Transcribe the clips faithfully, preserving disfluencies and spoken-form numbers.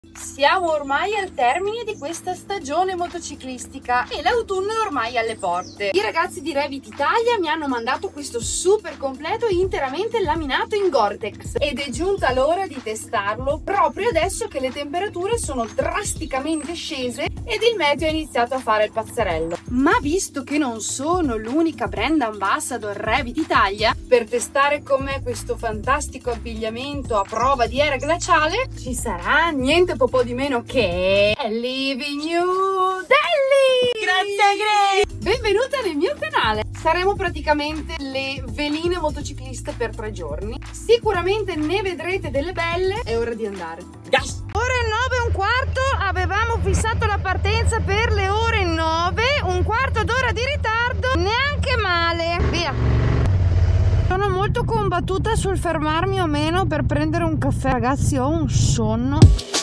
Siamo ormai al termine di questa stagione motociclistica e l'autunno è ormai alle porte. I ragazzi di Revit Italia mi hanno mandato questo super completo interamente laminato in Gore-Tex ed è giunta l'ora di testarlo proprio adesso che le temperature sono drasticamente scese ed il meteo ha iniziato a fare il pazzerello. Ma visto che non sono l'unica brand ambassador Revit Italia, per testare com'è questo fantastico abbigliamento a prova di era glaciale ci sarà niente po' di meno che Living You Delhi! Grazie Grace! Benvenuta nel mio canale! Saremo praticamente le veline motocicliste per tre giorni. Sicuramente ne vedrete delle belle. È ora di andare. Yes! Ore nove e un quarto, avevamo fissato la partenza per le ore nove, un quarto d'ora di ritardo, neanche male. Via! Sono molto combattuta sul fermarmi o meno per prendere un caffè. Ragazzi, ho un sonno.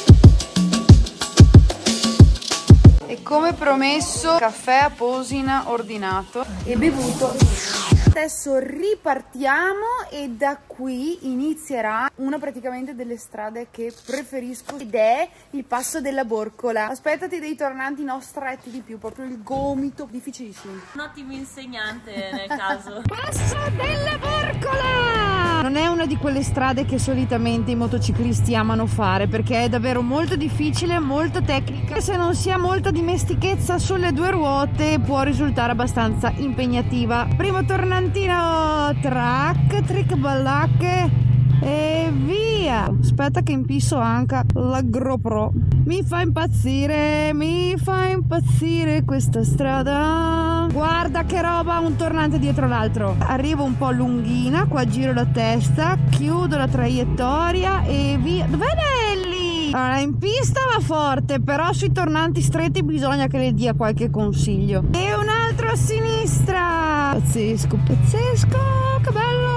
E come promesso, caffè a Posina ordinato e bevuto. Adesso ripartiamo e da qui inizierà una praticamente delle strade che preferisco ed è il passo della Borcola. Aspettati dei tornanti no stretti di più, proprio il gomito, difficilissimo. Un ottimo insegnante nel caso. Passo della Borcola! Non è una di quelle strade che solitamente i motociclisti amano fare perché è davvero molto difficile, molto tecnica e se non si ha molta dimestichezza sulle due ruote può risultare abbastanza impegnativa. Primo tornantino, track, trick ballacche e via. Aspetta che impisso anche la GoPro. Mi fa impazzire, mi fa impazzire questa strada. Guarda che roba, un tornante dietro l'altro. Arrivo un po' lunghina, qua giro la testa, chiudo la traiettoria e via. Dov'è Nelly? Allora, in pista va forte, però sui tornanti stretti bisogna che le dia qualche consiglio. E un altro a sinistra. Pazzesco, pazzesco, che bello.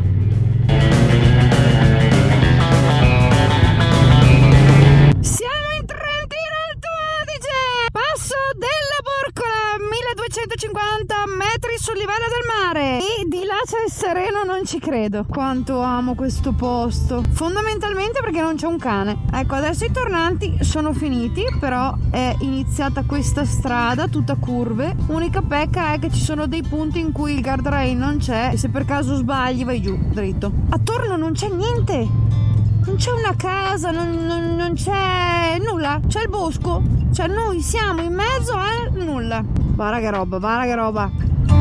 Siamo in Trentino Alto Adige, passo della Borcola, milleduecentocinquanta metri sul livello del mare e di là c'è il Sereno, non ci credo. Quanto amo questo posto, fondamentalmente perché non c'è un cane. Ecco, adesso i tornanti sono finiti, però è iniziata questa strada tutta curve. Unica pecca è che ci sono dei punti in cui il guardrail non c'è e se per caso sbagli vai giù dritto. Attorno non c'è niente. Non c'è una casa, non, non, non c'è nulla, c'è il bosco, cioè noi siamo in mezzo a nulla. Guarda che roba, guarda che roba.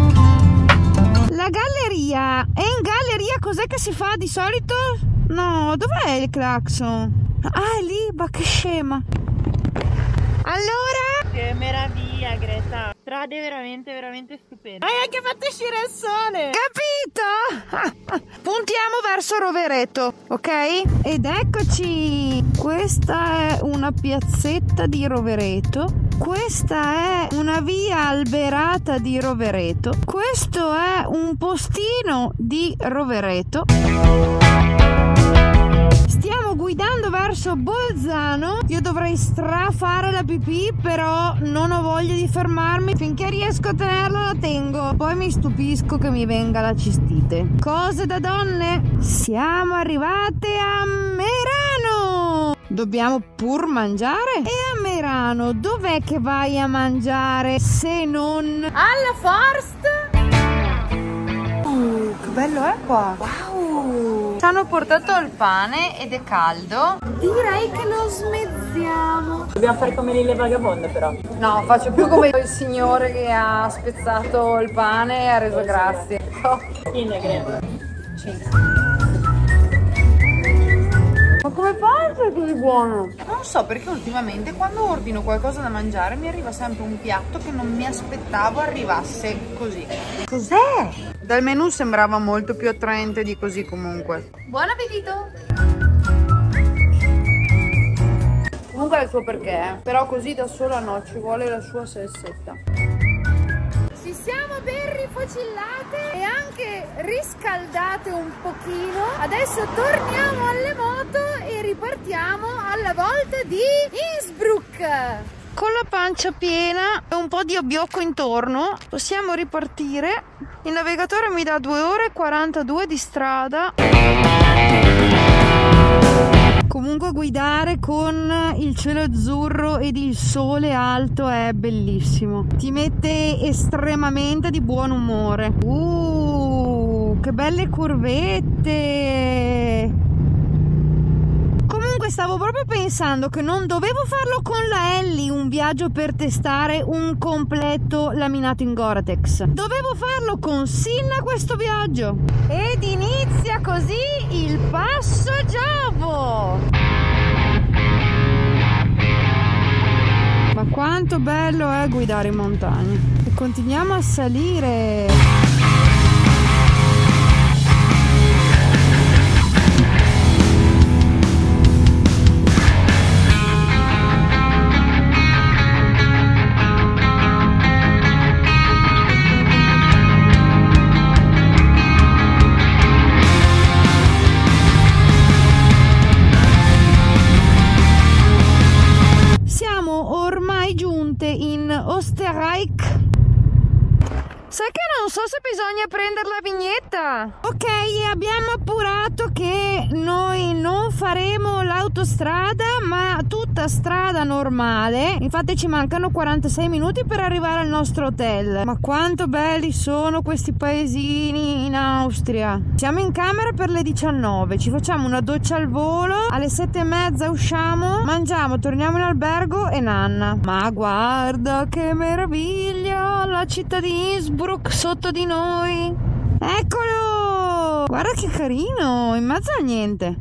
La galleria, e in galleria cos'è che si fa di solito? No, dov'è il clacson? Ah, è lì, ma che scema. Allora? Che meraviglia Greta, strade veramente veramente stupende. Hai anche fatto uscire il sole, capito? Puntiamo verso Rovereto, ok? Ed eccoci, questa è una piazzetta di Rovereto, questa è una via alberata di Rovereto, questo è un postino di Rovereto. Stiamo guidando verso Bolzano. Io dovrei strafare la pipì, però non ho voglia di fermarmi. Finché riesco a tenerla la tengo. Poi mi stupisco che mi venga la cistite. Cose da donne. Siamo arrivate a Merano. Dobbiamo pur mangiare. E a Merano dov'è che vai a mangiare se non alla Forst? Uh, che bello è qua. Wow. Ci hanno portato il pane ed è caldo. Direi che lo smezziamo. Dobbiamo fare come le vagabonde però. No, faccio più come il signore che ha spezzato il pane e ha reso grazie. Oh. In Greta. Ma come fa a essere così buono? Non so perché ultimamente quando ordino qualcosa da mangiare mi arriva sempre un piatto che non mi aspettavo arrivasse così. Cos'è? Dal menù sembrava molto più attraente di così comunque. Buon appetito! Comunque ha il suo perché, eh? Però così da sola no, ci vuole la sua salsetta. Ci siamo ben rifocillate e anche riscaldate un pochino. Adesso torniamo alle moto e ripartiamo alla volta di Innsbruck. Con la pancia piena e un po' di abbiocco intorno possiamo ripartire. Il navigatore mi dà due ore e quarantadue di strada. Comunque guidare con il cielo azzurro ed il sole alto è bellissimo, ti mette estremamente di buon umore. Uh, che belle curvette! Comunque stavo proprio pensando che non dovevo farlo con la Ellie un viaggio per testare un completo laminato in Gore-Tex, dovevo farlo con Sinna questo viaggio. Ed inizia così il Passo Giovo. Ma quanto bello è guidare in montagna. E continuiamo a salire. In Oostenrijk. Sai che non so se bisogna prendere la vignetta. Ok, abbiamo appurato che noi non faremo l'autostrada ma tutta strada normale. Infatti ci mancano quarantasei minuti per arrivare al nostro hotel. Ma quanto belli sono questi paesini in Austria. Siamo in camera per le diciannove, ci facciamo una doccia al volo, alle sette e mezza usciamo, mangiamo, torniamo in albergo e nanna. Ma guarda che meraviglia, la città di Innsbruck sotto di noi. Eccolo, guarda che carino, in mezzo a niente.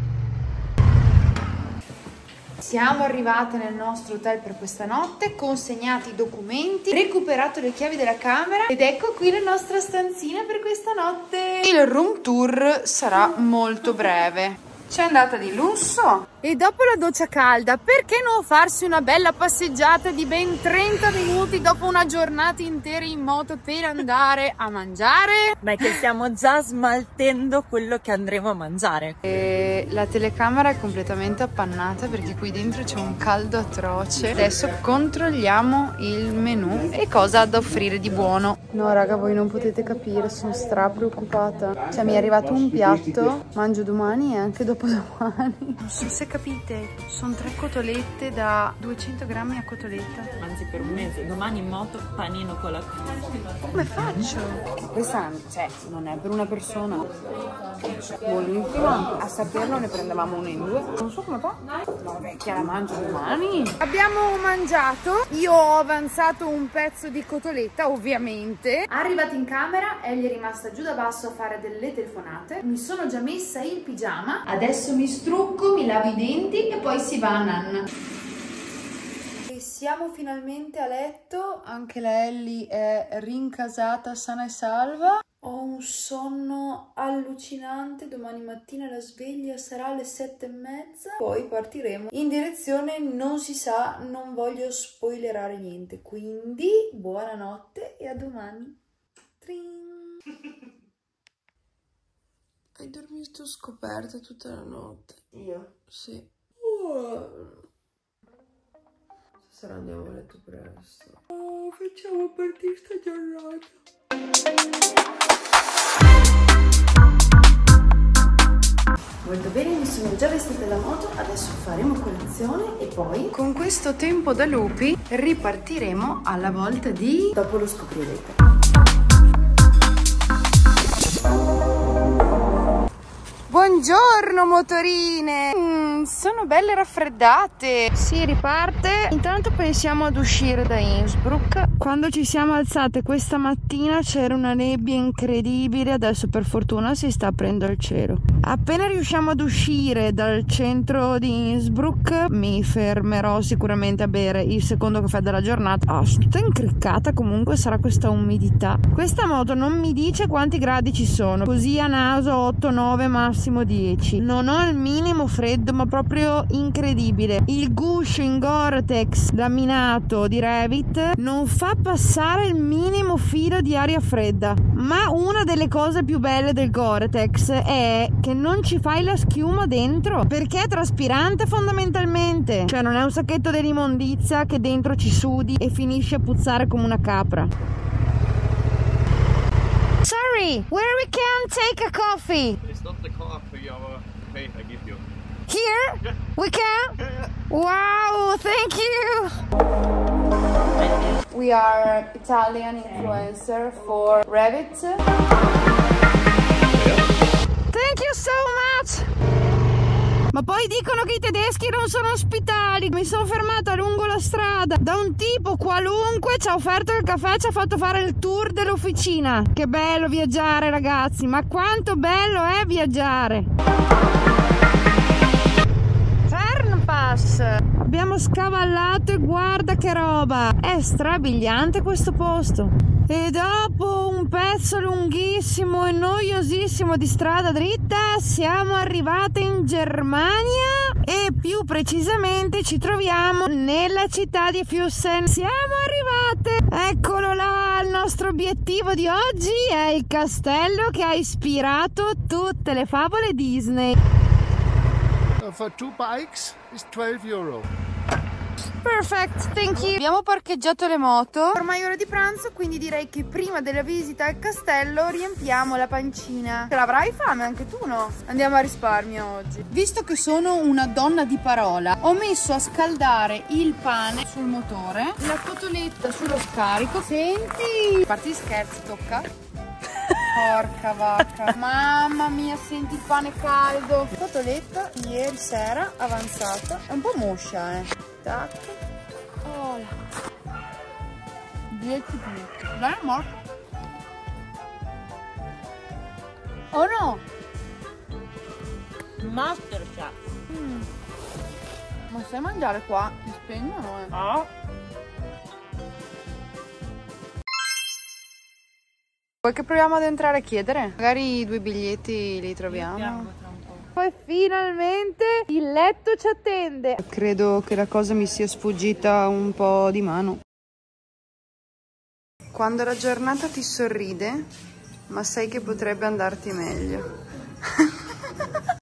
Siamo arrivate nel nostro hotel per questa notte, consegnati i documenti, recuperato le chiavi della camera ed ecco qui la nostra stanzina per questa notte. Il room tour sarà molto breve. C'è andata di lusso. E dopo la doccia calda, perché non farsi una bella passeggiata di ben trenta minuti dopo una giornata intera in moto per andare a mangiare? Beh, che stiamo già smaltendo quello che andremo a mangiare. E la telecamera è completamente appannata perché qui dentro c'è un caldo atroce. Adesso controlliamo il menù e cosa ha da offrire di buono. No raga, voi non potete capire, sono stra preoccupata. Cioè mi è arrivato un piatto, mangio domani e anche dopodomani. Non so se capite, sono tre cotolette da duecento grammi a cotoletta. Mangi per un mese, domani in moto panino con la cola. Come faccio? Questa cioè, non è per una persona. Buonissima. A saperlo ne prendevamo una in due. Non so come fa. No, vecchia, la mangio domani. Abbiamo mangiato. Io ho avanzato un pezzo di cotoletta, ovviamente. Arrivati in camera, Ellie è rimasta giù da basso a fare delle telefonate. Mi sono già messa il pigiama. Adesso mi strucco, mi lavo i denti e poi si va a nanna. E siamo finalmente a letto, anche la Ellie è rincasata sana e salva. Ho un sonno allucinante, domani mattina la sveglia sarà alle sette e mezza, poi partiremo in direzione non si sa, non voglio spoilerare niente, quindi buonanotte e a domani. Tring. Hai dormito scoperta tutta la notte? Io? Sì. Oh. Stasera andiamo a letto presto. Oh, facciamo partire sta giornata. Molto bene, mi sono già vestita da moto, adesso faremo colazione e poi con questo tempo da lupi ripartiremo alla volta di... dopo lo scoprirete. Buongiorno motorine! Mm, sono belle raffreddate! Si riparte. Intanto pensiamo ad uscire da Innsbruck. Quando ci siamo alzate questa mattina c'era una nebbia incredibile, adesso per fortuna si sta aprendo il cielo. Appena riusciamo ad uscire dal centro di Innsbruck mi fermerò sicuramente a bere il secondo caffè della giornata. Ah, sono tutta incriccata, comunque sarà questa umidità. Questa moto non mi dice quanti gradi ci sono, così a naso otto nove massimo dieci. Non ho il minimo freddo, ma proprio incredibile. Il guscio in Gore-Tex laminato di Revit non fa passare il minimo filo di aria fredda. Ma una delle cose più belle del Gore-Tex è che non ci fai la schiuma dentro, perché è traspirante fondamentalmente, cioè non è un sacchetto dell'immondizia che dentro ci sudi e finisce a puzzare come una capra. Sorry, where we can take a coffee? It's not the coffee, aber hey, I give you. Here? We can? Wow, thank you! We are Italian influencer for Revit. Thank you so much! Ma poi dicono che i tedeschi non sono ospitali. Mi sono fermata lungo la strada da un tipo qualunque, ci ha offerto il caffè, ci ha fatto fare il tour dell'officina. Che bello viaggiare, ragazzi, ma quanto bello è viaggiare! Fernpass! Abbiamo scavallato e guarda che roba! È strabiliante questo posto. E dopo un pezzo lunghissimo e noiosissimo di strada dritta siamo arrivate in Germania e più precisamente ci troviamo nella città di Füssen. Siamo arrivate! Eccolo là, il nostro obiettivo di oggi è il castello che ha ispirato tutte le favole Disney. For two bikes is twelve euro. Perfect, thank you. Abbiamo parcheggiato le moto. Ormai è ora di pranzo, quindi direi che prima della visita al castello riempiamo la pancina. Te l'avrai fame anche tu, no? Andiamo a risparmio oggi. Visto che sono una donna di parola, ho messo a scaldare il pane sul motore, la cotoletta sullo scarico. Senti, a parte gli scherzi, tocca. Porca vacca, mamma mia, senti il pane caldo. Cotoletta ieri sera avanzata, è un po' moscia, eh. Tac. Oh là. dieci minuti. Dai, morto. Oh no. Masterchef. Mm. Ma sai mangiare qua? Ti spengono, eh. Ah. Vuoi che proviamo ad entrare a chiedere? Magari i due biglietti li troviamo. Poi finalmente il letto ci attende. Credo che la cosa mi sia sfuggita un po' di mano. Quando la giornata ti sorride, ma sai che potrebbe andarti meglio.